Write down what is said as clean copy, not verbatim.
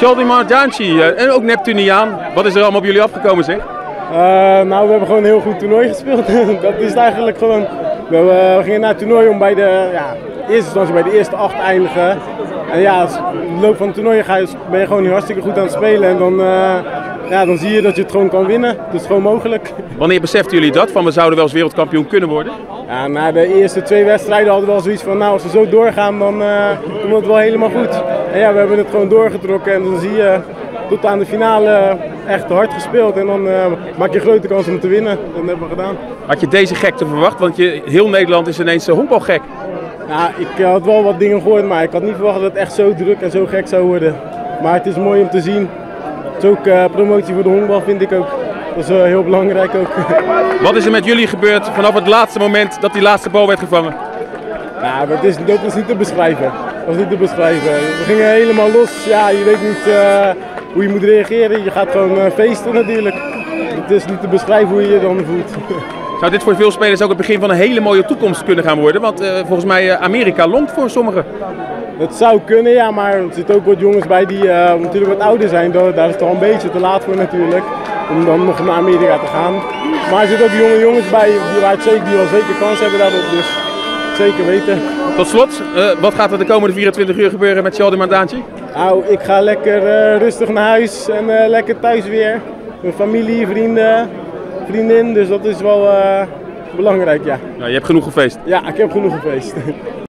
Charles Marjanci, en ook Neptuniaan. Wat is er allemaal op jullie afgekomen, zeg? Nou, we hebben gewoon een heel goed toernooi gespeeld. Dat is het eigenlijk gewoon. We gingen naar het toernooi om bij de eerste instantie bij de eerste 8 eindigen. En ja, in de loop van het toernooi ben je gewoon hartstikke goed aan het spelen. En dan zie je dat je het gewoon kan winnen. Dat is gewoon mogelijk. Wanneer beseften jullie dat? Van we zouden wel eens wereldkampioen kunnen worden? Ja, na de eerste 2 wedstrijden hadden we wel zoiets van, nou, als we zo doorgaan, dan komt het wel helemaal goed. En ja, we hebben het gewoon doorgetrokken en dan zie je tot aan de finale echt hard gespeeld. En dan maak je grote kans om te winnen. Dat hebben we gedaan. Had je deze gekte verwacht? Want heel Nederland is ineens honkbalgek. Nou, ik had wel wat dingen gehoord, maar ik had niet verwacht dat het echt zo druk en zo gek zou worden. Maar het is mooi om te zien. Het is ook promotie voor de honkbal, vind ik ook. Dat is heel belangrijk ook. Wat is er met jullie gebeurd vanaf het laatste moment dat die laatste bal werd gevangen? Nou, dat is niet te beschrijven. Dat is niet te beschrijven. We gingen helemaal los. Ja, je weet niet hoe je moet reageren. Je gaat gewoon feesten natuurlijk. Het is niet te beschrijven hoe je je dan voelt. Zou dit voor veel spelers ook het begin van een hele mooie toekomst kunnen gaan worden? Want volgens mij Amerika longt voor sommigen. Dat zou kunnen, ja, maar er zitten ook wat jongens bij die natuurlijk wat ouder zijn. Daar is het al een beetje te laat voor natuurlijk, om dan nog naar Amerika te gaan. Maar er zitten ook jonge jongens bij die wel zeker kans hebben daarop, dus zeker weten. Tot slot, wat gaat er de komende 24 uur gebeuren met Charles Marjanci? Nou, ik ga lekker rustig naar huis en lekker thuis weer. Mijn familie, vrienden, vriendin, dus dat is wel belangrijk, ja. Nou, je hebt genoeg gefeest. Ja, ik heb genoeg gefeest.